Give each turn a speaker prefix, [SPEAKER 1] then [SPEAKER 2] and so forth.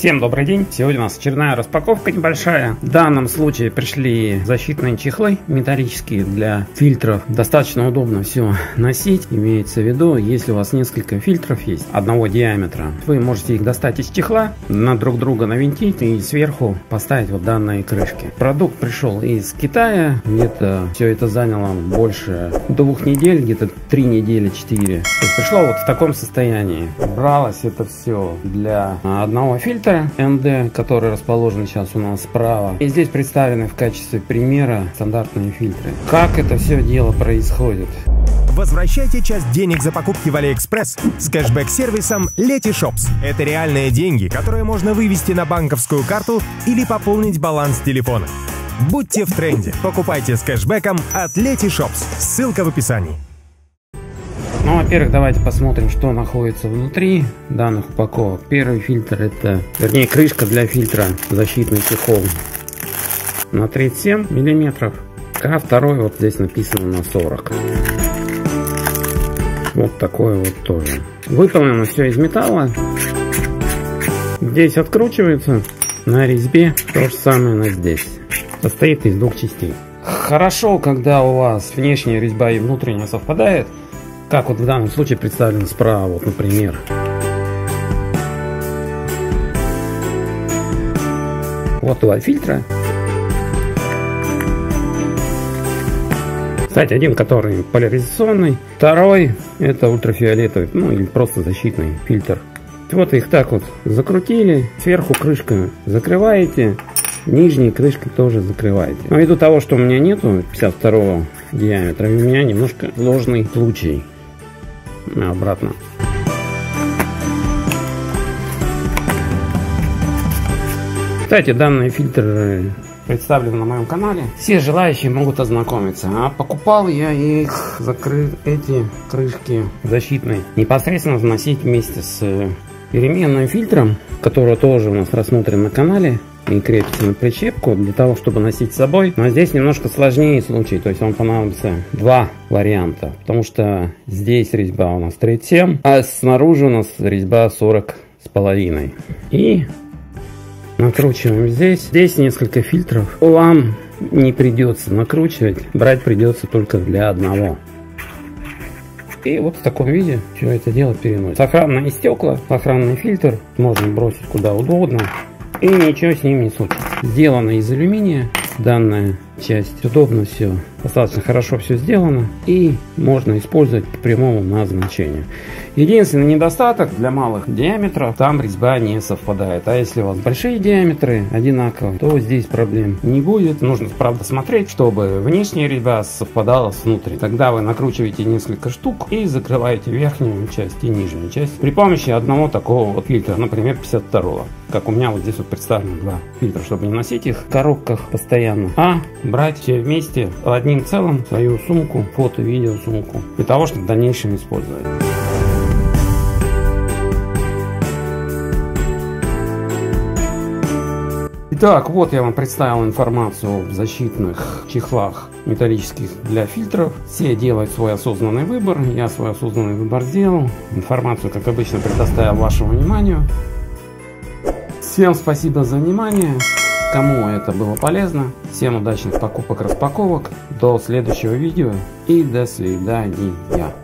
[SPEAKER 1] Всем добрый день! Сегодня у нас очередная распаковка небольшая. В данном случае пришли защитные чехлы металлические для фильтров. Достаточно удобно все носить. Имеется в виду, если у вас несколько фильтров есть одного диаметра, вы можете их достать из чехла, на друг друга навинтить и сверху поставить вот данные крышки. Продукт пришел из Китая. Где-то все это заняло больше 2 недель, где-то 3 недели, 4. То есть пришло вот в таком состоянии. Бралось это все для одного фильтра МД, который расположен сейчас у нас справа. И здесь представлены в качестве примера стандартные фильтры. Как это все дело происходит?
[SPEAKER 2] Возвращайте часть денег за покупки в AliExpress с кэшбэк-сервисом Letyshops. Это реальные деньги, которые можно вывести на банковскую карту или пополнить баланс телефона. Будьте в тренде. Покупайте с кэшбэком от Letyshops. Ссылка в описании.
[SPEAKER 1] Ну, во-первых, давайте посмотрим, что находится внутри данных упаковок. Первый фильтр это, вернее, крышка для фильтра, защитный чехол на 37 миллиметров, а второй вот здесь написано на 40. Вот такой вот тоже. Выполнено все из металла. Здесь откручивается на резьбе, то же самое на здесь. Состоит из 2 частей. Хорошо, когда у вас внешняя резьба и внутренняя совпадает. Как вот в данном случае представлено справа, вот, например. Вот 2 фильтра. Кстати, один, который поляризационный, второй это ультрафиолетовый, ну или просто защитный фильтр. Вот их так вот закрутили, сверху крышка закрываете, нижней крышкой тоже закрываете. Но ввиду того, что у меня нету 52 диаметра, у меня немножко сложный случай. Обратно. Кстати, данные фильтры представлены на моем канале. Все желающие могут ознакомиться. А покупал я их, эти крышки защитные, непосредственно вносить вместе с переменным фильтром, который тоже у нас рассмотрен на канале и крепится на причепку для того, чтобы носить с собой. Но здесь немножко сложнее случай, то есть вам понадобится 2 варианта, потому что здесь резьба у нас 37, а снаружи у нас резьба 40,5. И накручиваем здесь. Здесь несколько фильтров. Вам не придется накручивать, брать придется только для одного. И вот в таком виде все это дело переносит. Сохранные стекла, сохранный фильтр можно бросить куда угодно. И ничего с ним не случится. Сделано из алюминия данная часть. Удобно все. Достаточно хорошо все сделано. И можно использовать по прямому назначению. Единственный недостаток для малых диаметров, там резьба не совпадает. А если у вас большие диаметры одинаковые, то здесь проблем не будет. Нужно, правда, смотреть, чтобы внешняя резьба совпадала с внутренней. Тогда вы накручиваете несколько штук и закрываете верхнюю часть и нижнюю часть при помощи одного такого вот фильтра, например, 52-го. Как у меня вот здесь вот представлено 2 фильтра, чтобы не носить их в коробках постоянно, а брать все вместе одним целым свою сумку, фото-видео сумку, для того, чтобы в дальнейшем использовать. Итак, вот я вам представил информацию о защитных чехлах металлических для фильтров. Все делают свой осознанный выбор. Я свой осознанный выбор сделал. Информацию, как обычно, предоставил вашему вниманию. Всем спасибо за внимание. Кому это было полезно. Всем удачных покупок, распаковок. До следующего видео и до свидания.